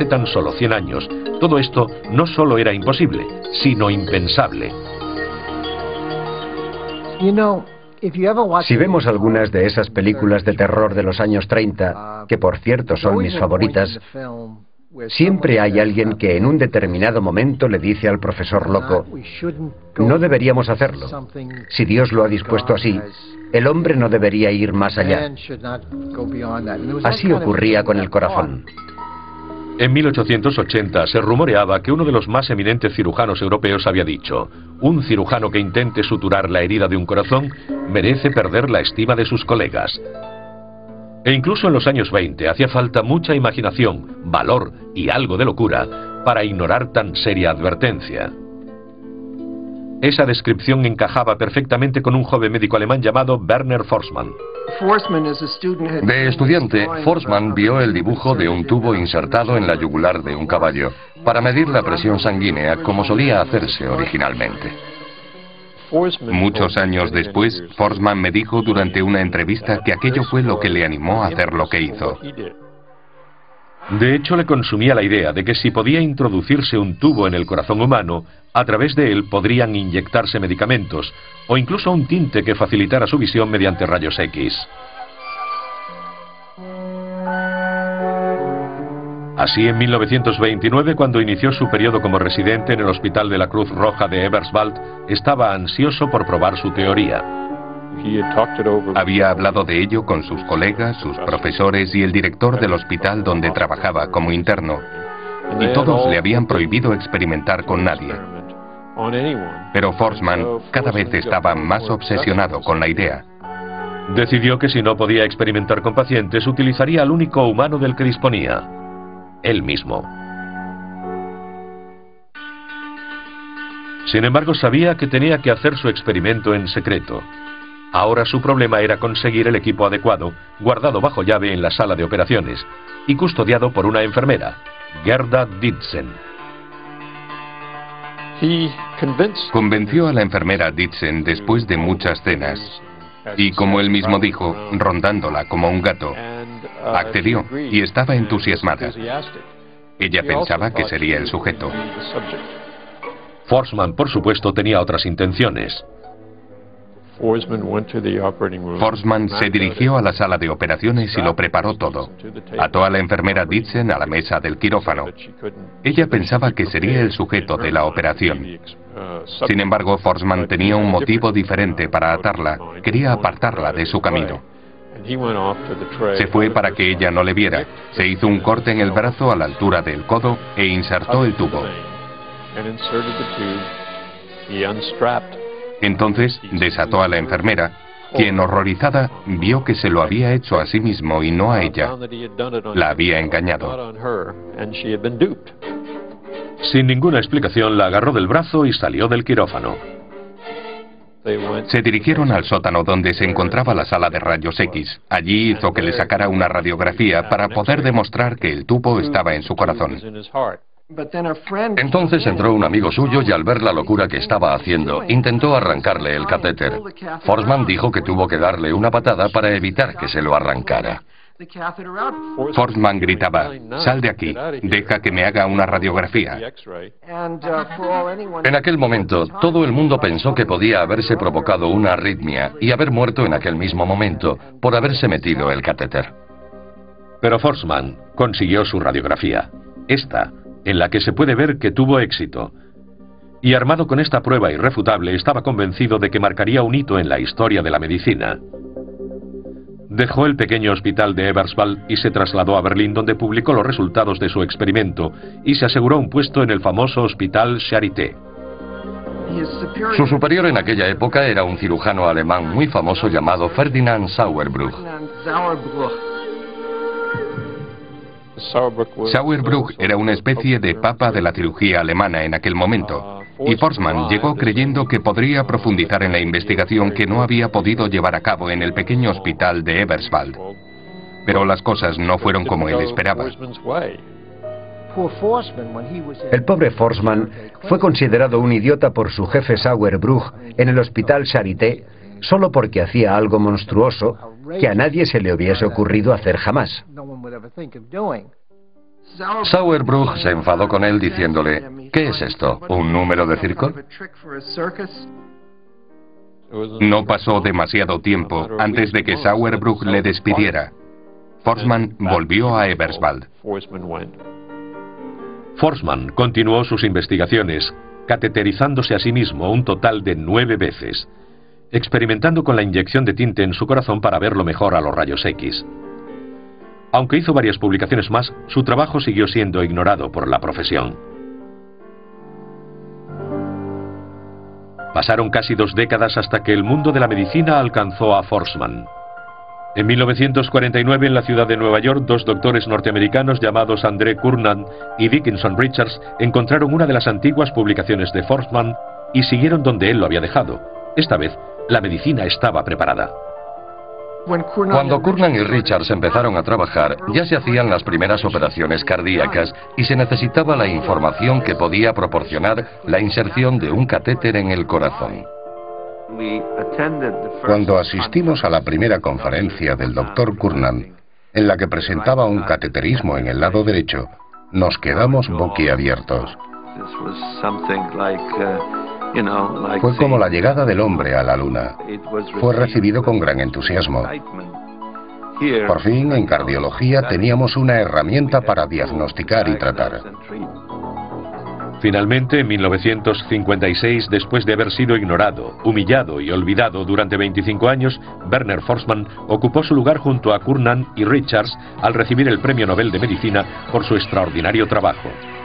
hace tan solo 100 años, todo esto no solo era imposible, sino impensable. Si vemos algunas de esas películas de terror de los años 30, que por cierto son mis favoritas, siempre hay alguien que en un determinado momento le dice al profesor loco: no deberíamos hacerlo. Si Dios lo ha dispuesto así, el hombre no debería ir más allá. Así ocurría con el corazón. En 1880 se rumoreaba que uno de los más eminentes cirujanos europeos había dicho: un cirujano que intente suturar la herida de un corazón merece perder la estima de sus colegas. E incluso en los años 20 hacía falta mucha imaginación, valor y algo de locura para ignorar tan seria advertencia. Esa descripción encajaba perfectamente con un joven médico alemán llamado Werner Forssmann. De estudiante, Forssmann vio el dibujo de un tubo insertado en la yugular de un caballo para medir la presión sanguínea como solía hacerse originalmente. Muchos años después, Forssmann me dijo durante una entrevista que aquello fue lo que le animó a hacer lo que hizo. De hecho, le consumía la idea de que si podía introducirse un tubo en el corazón humano, a través de él podrían inyectarse medicamentos o incluso un tinte que facilitara su visión mediante rayos X. Así, en 1929, cuando inició su periodo como residente en el Hospital de la Cruz Roja de Eberswald, estaba ansioso por probar su teoría. Había hablado de ello con sus colegas, sus profesores y el director del hospital donde trabajaba como interno, y todos le habían prohibido experimentar con nadie. Pero Forssmann cada vez estaba más obsesionado con la idea. Decidió que si no podía experimentar con pacientes, utilizaría al único humano del que disponía: él mismo. Sin embargo, sabía que tenía que hacer su experimento en secreto. Ahora su problema era conseguir el equipo adecuado, guardado bajo llave en la sala de operaciones y custodiado por una enfermera, Gerda Ditzen. Convenció a la enfermera Ditzen después de muchas cenas y, como él mismo dijo, rondándola como un gato, accedió y estaba entusiasmada. Ella pensaba que sería el sujeto. Forssmann, por supuesto, tenía otras intenciones. Forssmann se dirigió a la sala de operaciones y lo preparó todo. Ató a la enfermera Ditzen a la mesa del quirófano. Ella pensaba que sería el sujeto de la operación. Sin embargo, Forssmann tenía un motivo diferente para atarla. Quería apartarla de su camino. Se fue para que ella no le viera. Se hizo un corte en el brazo a la altura del codo e insertó el tubo. Entonces desató a la enfermera, quien, horrorizada, vio que se lo había hecho a sí mismo y no a ella. La había engañado. Sin ninguna explicación, la agarró del brazo y salió del quirófano. Se dirigieron al sótano donde se encontraba la sala de rayos X. Allí hizo que le sacara una radiografía para poder demostrar que el tubo estaba en su corazón. Entonces entró un amigo suyo y, al ver la locura que estaba haciendo, intentó arrancarle el catéter. Forssmann dijo que tuvo que darle una patada para evitar que se lo arrancara. Forssmann gritaba: «Sal de aquí, deja que me haga una radiografía». En aquel momento, todo el mundo pensó que podía haberse provocado una arritmia y haber muerto en aquel mismo momento por haberse metido el catéter. Pero Forssmann consiguió su radiografía, esta, en la que se puede ver que tuvo éxito. Y armado con esta prueba irrefutable, estaba convencido de que marcaría un hito en la historia de la medicina. Dejó el pequeño hospital de Eberswald y se trasladó a Berlín, donde publicó los resultados de su experimento y se aseguró un puesto en el famoso Hospital Charité. Su superior en aquella época era un cirujano alemán muy famoso llamado Ferdinand Sauerbruch. Sauerbruch era una especie de papa de la cirugía alemana en aquel momento, y Forssmann llegó creyendo que podría profundizar en la investigación que no había podido llevar a cabo en el pequeño hospital de Eberswald. Pero las cosas no fueron como él esperaba. El pobre Forssmann fue considerado un idiota por su jefe Sauerbruch en el Hospital Charité solo porque hacía algo monstruoso que a nadie se le hubiese ocurrido hacer jamás. Sauerbruch se enfadó con él diciéndole: ¿qué es esto? ¿Un número de circo? No pasó demasiado tiempo antes de que Sauerbruch le despidiera. Forssmann volvió a Eberswald. Forssmann continuó sus investigaciones, cateterizándose a sí mismo un total de 9 veces, experimentando con la inyección de tinte en su corazón para verlo mejor a los rayos X. Aunque hizo varias publicaciones más, su trabajo siguió siendo ignorado por la profesión. Pasaron casi 2 décadas hasta que el mundo de la medicina alcanzó a Forssmann. En 1949, en la ciudad de Nueva York, 2 doctores norteamericanos llamados André Cournand y Dickinson Richards encontraron una de las antiguas publicaciones de Forssmann y siguieron donde él lo había dejado. Esta vez, la medicina estaba preparada. Cuando Cournand y Richards empezaron a trabajar, ya se hacían las primeras operaciones cardíacas y se necesitaba la información que podía proporcionar la inserción de un catéter en el corazón. Cuando asistimos a la primera conferencia del Dr. Cournand, en la que presentaba un cateterismo en el lado derecho, nos quedamos boquiabiertos. Fue como la llegada del hombre a la luna. Fue recibido con gran entusiasmo. Por fin, en cardiología teníamos una herramienta para diagnosticar y tratar. Finalmente, en 1956, después de haber sido ignorado, humillado y olvidado durante 25 años, Werner Forssmann ocupó su lugar junto a Cournand y Richards al recibir el Premio Nobel de Medicina por su extraordinario trabajo.